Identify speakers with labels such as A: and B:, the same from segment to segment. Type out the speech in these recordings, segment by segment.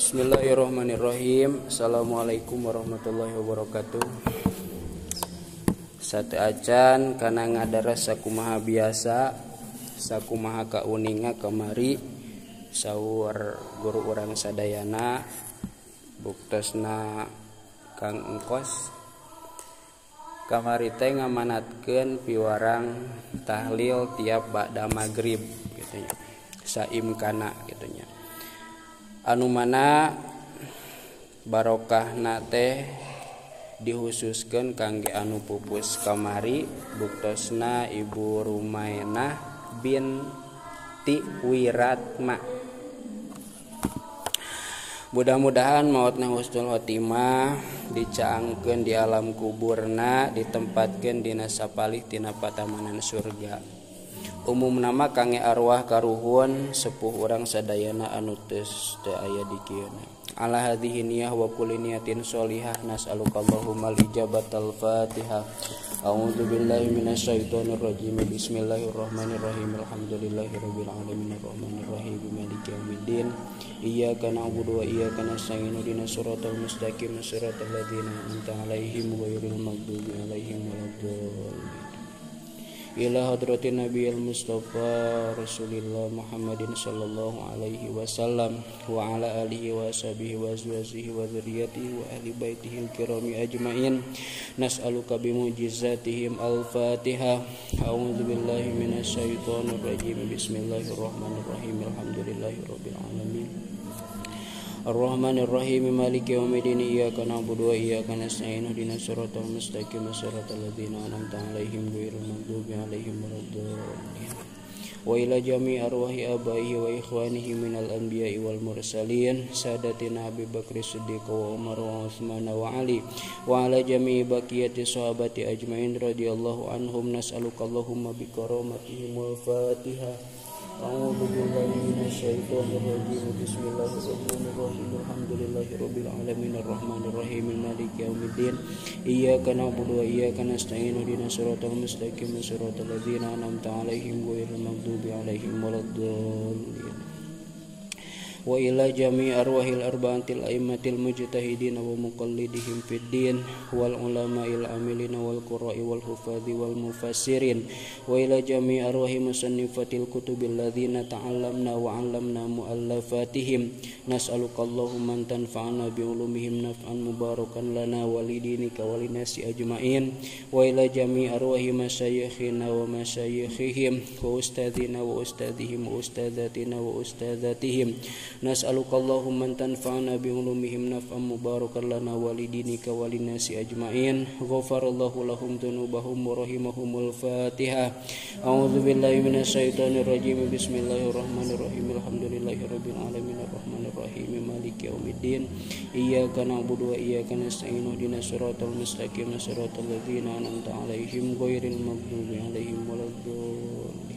A: Bismillahirrahmanirrahim. Assalamualaikum warahmatullahi wabarakatuh. Sate acan kana ngadaras sakumaha biasa, sakumaha kauninga kamari saur guru urang sadayana buktosna Kang Engkos. Kamari teh ngamanatkeun piwarang tahlil tiap ba'da maghrib gitu nya. Saim kana gitu nya. Anu mana barokahna teh dihususkeun kangge anu pupus kamari buktosna Ibu Rumainah binti Wiratma. Mudah-mudahan maotna husnul khotimah, dicaangkeun di alam kuburna, ditempatkeun dina sapalih tina patamanan surga. Umum nama kangge arwah karuhun sepuh urang sadayana anu teu aya di kieu. Ala hadhihi niyah wa kulli niyatin sholihah nas'alukallahumma ijabatal Fatihah. A'udzu billahi minasyaitonir rajim. Bismillahirrahmanirrahim. Alhamdulillahirabbil alamin arrahmanir rahim maliki yaumiddin. Iyyaka na'budu wa iyyaka nasta'in ihdinas siratal mustaqim siratal ladzina an'amta 'alaihim ghairil maghdubi 'alaihim waladdallin. Ila hadratin nabiyil mustafa rasulillah Muhammadin sallallahu alaihi wasallam wa ala alihi wa sahbihi wa azwajihi wa dzurriyyatihi wa ahli baitihi al-kirami ajmain. Nas'aluka bimujizatihim al-Fatihah. A'udzu billahi minasyaitonir rajim. Bismillahirrahmanirrahim. Alhamdulillahirabbil alamin. Ar-Rahmanir Rahim Maliki Yaumiddin. Iyyaka na'budu wa iyyaka nasta'in ihdinas siratal mustaqim siratal ladzina an'amta 'alaihim ghairil maghdubi 'alaihim waladdallin. Wa ila jami'i arwahi abaihi wa ikhwanihi minal anbiya'i wal mursalin sadatina Abi Bakr Siddiq wa Umar wa Utsman wa Ali wa ala jami'i baqiyati sahabati ajmain radhiyallahu anhum. Nas'alukallahumma bi karamatihim wal Fatihah. A'udzu billahi minasyaitonir rajim. Bismillahirrahmanirrahim. Alhamdulillahirabbil alamin arrahmanir rahim maliki yaumiddin. Iyyaka na'budu wa iyyaka nasta'in ihdinas siratal mustaqim siratal ladzina an'amta 'alaihim ghairil maghdubi 'alaihim waladdallin. Wa ila jami'i arwahil arba'atil a'immatil mujtahidin wa muqallidihim fid din wal ulama'il amilin wal qurra'i wal hufadhi wal mufassirin wa ila jami'i arwahi musannifatil kutubil ladzina ta'allamna wa 'allamna mu'allafatihim. Nas'alukallahumma an tanfa'na bi ulumihim naf'an mubarakan lana wa lidinika wa linasi ajma'in. Wa ila jami'i arwahi masyayikhina wa masyayikhihim wa ustadzina wa ustadzihim wa ustadzatina wa ustadzatihim. Nas'alukallahumma an tanfa'na bi ulumihim naf'an mubarakan lana wa lidinika wa linasi ajma'in. Ghafarallahu lahum dzunubahum wa rahimahumul Fatihah. A'udzu billahi minasyaitonir rajim. Bismillahirrahmanirrahim. Alhamdulillahirabbil alamin arrahmanir rahim maliki yaumiddin. Iyyaka na'budu wa iyyaka nasta'in ihdinas siratal mustaqim siratal ladzina an'amta 'alaihim ghairil maghdubi 'alaihim waladdallin.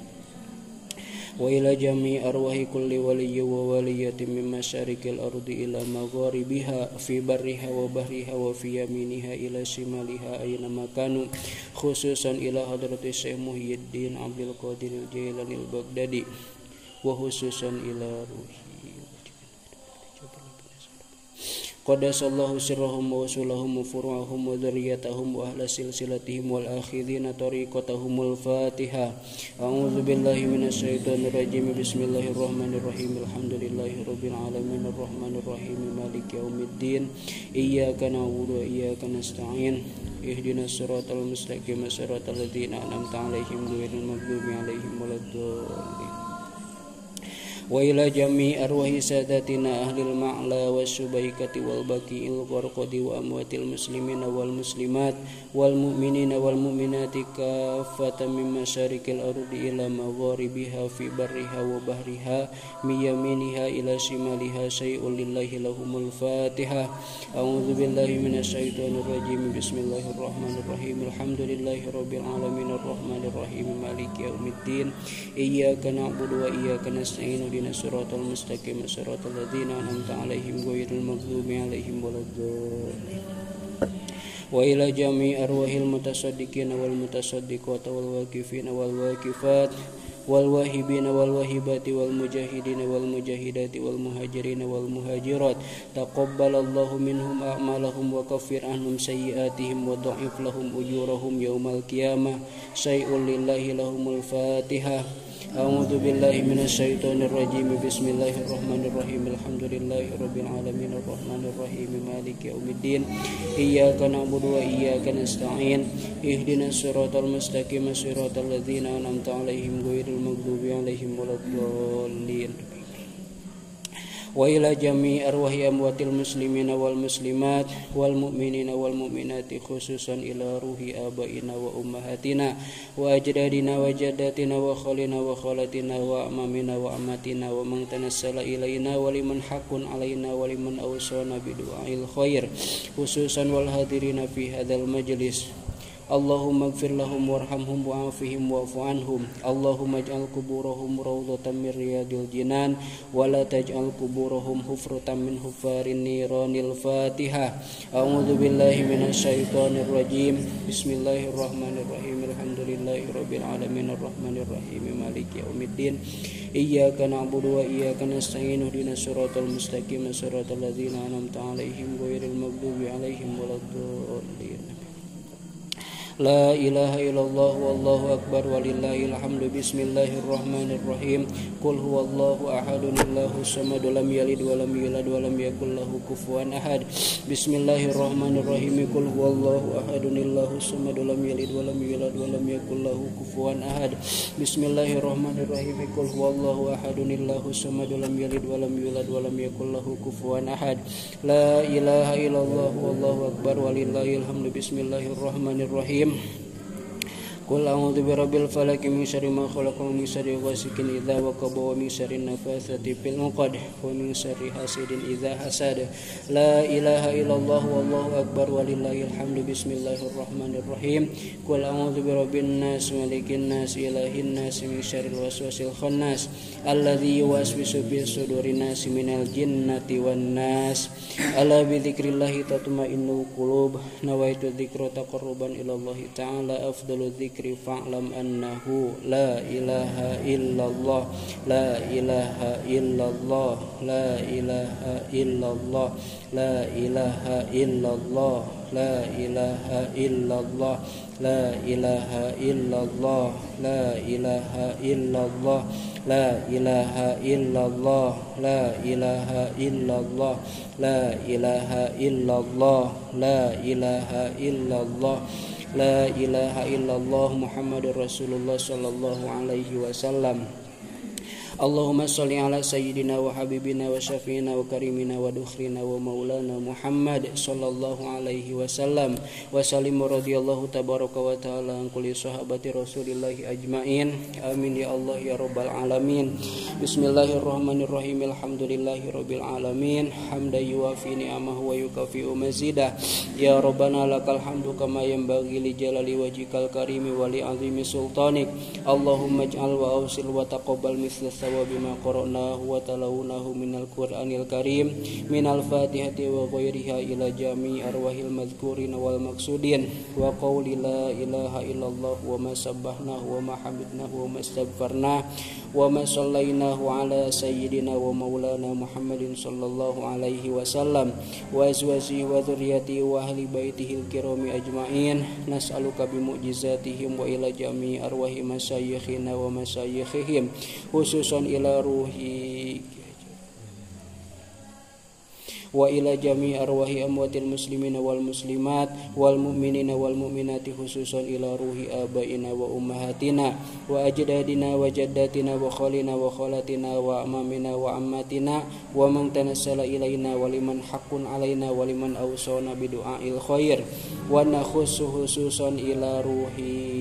A: Wa ila jami'i arwahi kulli waliyyin wa waliyyatin min masyariqil ardi ila magharibiha fi barriha wa bahriha wa fi yaminiha ila shimaliha aina makanu khususan ila hadrati Syekh Muhyiddin Abdul Qadir Jailani al-Baghdadi wa khususan ila ruhi Qadasallahu sirrahum wa usulahum wa furu'ahum wa dzurriyyatahum wa ahla silsilatihim wal akhidina tariqatahumul Fatihah. A'udzu billahi minasyaitonir rajim. Bismillahirrahmanirrahim. Alhamdulillahirabbil alamin arrahmanir rahim maliki yaumiddin. Iyyaka na'budu wa iyyaka nasta'in ihdinas siratal mustaqim siratal ladzina an'amta 'alaihim ghairil maghdubi 'alaihim waladdallin. Wa ila jami'i arwahi sadatina ahlil ma'la wasyubaikati wal baqi'il gharqadi wa amwatil muslimina wal muslimat wal mu'minina wal mu'minati kaffatan min masyariqil ardi ila magharibiha fi barriha wa bahriha min yaminiha ila shimaliha syai'un lillahi lahumul Fatihah. A'udzu billahi minasyaitonir rajim. Bismillahirrahmanirrahim. Alhamdulillahirabbil alamin arrahmanir rahim maliki yaumiddin. Iyyaka na'budu wa iyyaka nasta'in ihdinas siratal mustaqim siratal ladzina an'amta 'alaihim ghairil maghdubi 'alaihim waladdallin. Wa ila jami'i arwahil mutasaddiqina wal mutasaddiqat wal waqifina wal waqifat والواهبين والواهبات والمجاهدين والمجاهدات والمهاجرين والمهاجرات تقبل الله منهم أعمالهم وكفر عنهم سيئاتهم وضعف لهم أجورهم يوم القيامة شيء لله لهم الفاتحة أعوذ بالله من الشيطان الرجيم بسم الله الرحمن الرحيم الحمد لله رب العالمين الرحمن الرحيم مالك يوم الدين إياك نعبد وإياك نستعين اهدنا الصراط المستقيم صراط الذين أنعمت عليهم غير المغضوب عليهم ولا الضالين وإلى جميع أرواح أموات المسلمين والمسلمات والمؤمنين والمؤمنات خصوصا إلى روح آبائنا وأمهاتنا وأجدادنا وجداتنا وخالنا وخالاتنا وأمامنا وأماتنا ومن تنسل إلينا ولمن حق علينا ولمن أوصانا بدعاء الخير خصوصا والحاضرين في هذا المجلس اللهم اغفر لهم وارحمهم وعافهم واعف عنهم اللهم اجعل قبورهم روضة من رياض الجنان ولا تجعل قبورهم حفرة من حفار النيران الفاتحة أعوذ بالله من الشيطان الرجيم بسم الله الرحمن الرحيم الحمد لله رب العالمين الرحمن الرحيم مالك يوم الدين إياك نعبد وإياك نستعين اهدنا الصراط المستقيم صراط الذين أنعمت عليهم غير المغضوب عليهم ولا الضالين لا إله إلا الله والله أكبر ولله الحمد بسم الله الرحمن الرحيم قل هو الله أحد الله الصمد لم يلد ولم يولد ولم يكن له كفوا أحد بسم الله الرحمن الرحيم قل هو الله أحد الله الصمد لم يلد ولم يولد ولم يكن له كفوا أحد بسم الله الرحمن الرحيم قل هو الله أحد الله الصمد لم يلد ولم يولد ولم يكن له كفوا أحد لا إله إلا الله والله أكبر ولله الحمد بسم الله الرحمن الرحيم قل أعوذ برب الفلق من شر ما خلق ومن شر غاسق إذا وقب ومن شر النفاثات في العقد ومن شر حاسد إذا حسد لا إله إلا الله والله أكبر ولله الحمد بسم الله الرحمن الرحيم قل أعوذ برب الناس ملك الناس إله الناس من شر الوسواس الخناس الذي يوسوس في صدور الناس من الجنة والناس ألا بذكر الله تطمئن القلوب نويت الذكر تقربا إلى الله تعالى أفضل الذكر فاعلم أنه لا إله إلا الله لا إله إلا الله لا إله إلا الله لا إله إلا الله لا إله إلا الله لا إله إلا الله لا إله إلا الله لا إله إلا الله لا إله إلا الله لا إله إلا الله لا إله إلا الله لا إله إلا الله محمد رسول الله صلى الله عليه وسلم اللهم صل على سيدنا وحبيبنا وشفينا وكريمنا ودخرنا ومولانا محمد صلى الله عليه وسلم وسلم رضي الله تبارك وتعالى عن كل صحابة رسول الله أجمعين آمين يا الله يا رب العالمين بسم الله الرحمن الرحيم الحمد لله رب العالمين حمدا يوافي نعمه ويكافئ مزيده يا ربنا لك الحمد كما ينبغي لجلال وجهك الكريم ولعظيم سلطانك اللهم اجعل وأوصل وتقبل مثل وبما قرأناه وتلوناه من القرآن الكريم من الفاتحة وغيرها إلى جميع أرواح المذكورين والمقصودين وقول لا إله إلا الله وما سبحناه وما حمدناه وما استغفرناه وما صليناه على سيدنا ومولانا محمد صلى الله عليه وسلم وأزواجه وذريته وأهل بيته الكرام أجمعين نسألك بمعجزاتهم وإلى جميع أرواح مشايخنا ومشايخهم خصوصا إلى روحي وإلى جميع أرواح أموات المسلمين والمسلمات والمؤمنين والمؤمنات خصوصا إلى روح آبائنا وأمهاتنا وأجدادنا وجداتنا وخالنا وخالاتنا وأمامنا وأماتنا ومن تنسل إلينا ولمن حق علينا ولمن أوصانا بدعاء الخير ونخص خصوصا إلى روحي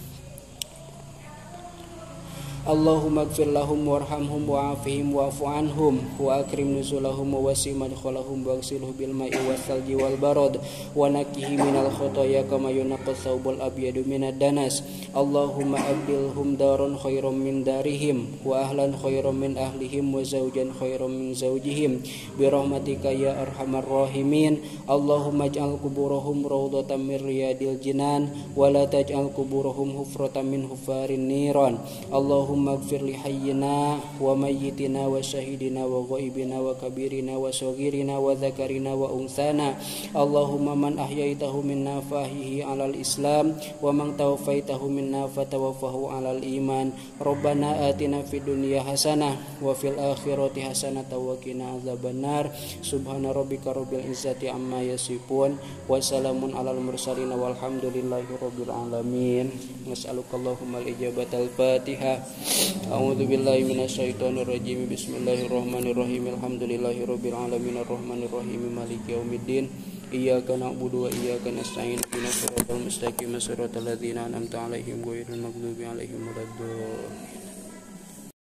A: اللهم اغفر لهم وارحمهم وعافهم واعف عنهم وأكرم نزلهم ووسع مدخلهم واغسله بالماء والثلج والبرد ونقه من الخطايا كما ينقى الثوب الأبيض من الدنس اللهم أبدلهم دارا خيرا من دارهم وأهلا خيرا من أهلهم وزوجا خيرا من زوجهم برحمتك يا أرحم الراحمين اللهم اجعل قبورهم روضة من رياض الجنان ولا تجعل قبورهم حفرة من حفار النيران اللهم Allahumma ighfir li hayyina wa mayyitina wa syahidina wa ghaibina wa kabirina wa saghirina wa dzakarina wa unsana. Allahumma man ahyaitahu minna fahihi 'alal Islam wa man tawaffaitahu minna fatawaffahu 'alal iman. Rabbana atina fid dunya hasanah wa fil akhirati hasanah wa qina adzabannar. Subhana rabbika rabbil izzati amma yasifun wa salamun 'alal mursalin walhamdulillahi rabbil alamin. Nas'alukallahumma al-ijabatal Fatihah. A'udzu billahi minasyaitonir rajim. Bismillahirrahmanirrahim. Alhamdulillahi rabbil alamin arrahmanir rahim maliki yaumiddin. Iyyaka na'budu wa iyyaka nasta'in. Ihdinas siratal mustaqim, siratal ladzina an'amta 'alaihim ghairil maghdubi 'alaihim waladdallin.